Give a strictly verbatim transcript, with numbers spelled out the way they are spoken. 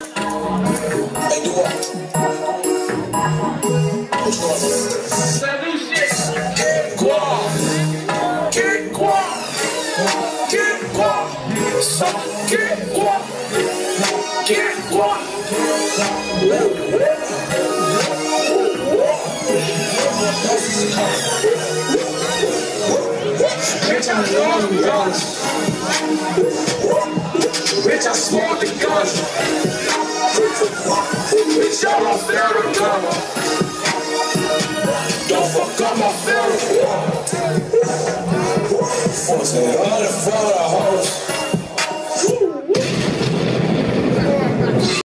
Hey, do what? Which one? That new shit. Get Gwap. Get Gwap. Get Gwap. So get Gwap. Get Gwap. Bitch, I love the guns. Bitch, I smoke the guns. Bitch, y'all don't fear the gun. Don't fuck up my feelings. Forcing all the photo hoes.